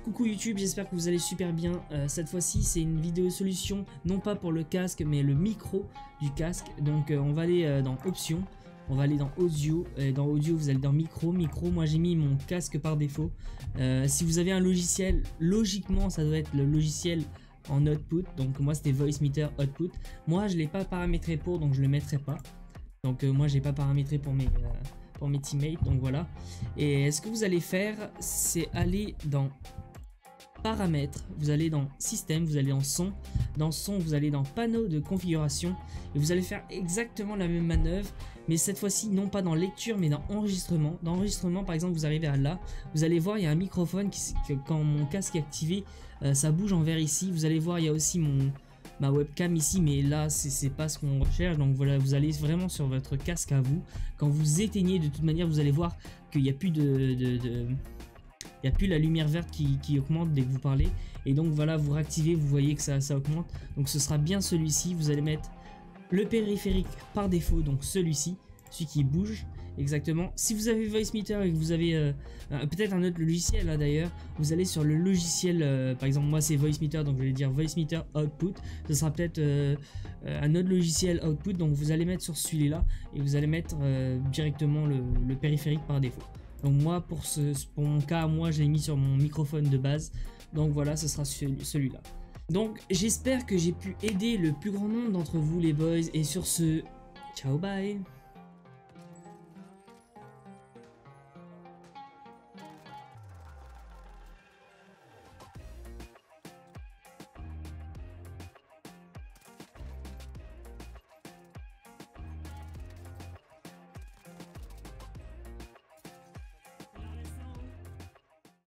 Coucou YouTube, j'espère que vous allez super bien. Cette fois-ci c'est une vidéo solution, non pas pour le casque mais le micro du casque. Donc on va aller dans options, on va aller dans audio, et dans audio vous allez dans micro, moi j'ai mis mon casque par défaut. Si vous avez un logiciel, logiquement ça doit être le logiciel en output, donc moi c'était Voicemeeter output. Moi je l'ai pas paramétré pour, donc je le mettrai pas. Donc moi j'ai pas paramétré pour mes teammates, donc voilà. Et ce que vous allez faire, c'est aller dans paramètres, vous allez dans système, vous allez dans son, vous allez dans panneau de configuration et vous allez faire exactement la même manœuvre, mais cette fois-ci non pas dans lecture mais dans enregistrement. Dans enregistrement par exemple, vous arrivez à là, vous allez voir il y a un microphone quand mon casque est activé, ça bouge en vert ici. Vous allez voir il y a aussi ma webcam ici, mais là c'est pas ce qu'on recherche. Donc voilà, vous allez vraiment sur votre casque à vous. Quand vous éteignez, de toute manière vous allez voir qu'il n'y a plus il n'y a plus la lumière verte qui augmente dès que vous parlez. Et donc voilà, vous réactivez, vous voyez que ça augmente. Donc ce sera bien celui-ci. Vous allez mettre le périphérique par défaut, donc celui-ci, celui qui bouge exactement. Si vous avez Voicemeeter et que vous avez peut-être un autre logiciel là d'ailleurs, vous allez sur le logiciel, par exemple moi c'est Voicemeeter, donc je vais dire Voicemeeter output. Ce sera peut-être un autre logiciel output, donc vous allez mettre sur celui-là et vous allez mettre directement le périphérique par défaut. Donc moi pour mon cas, moi j'ai mis sur mon microphone de base, donc voilà, ce sera celui-là. Donc j'espère que j'ai pu aider le plus grand nombre d'entre vous les boys, et sur ce, ciao bye.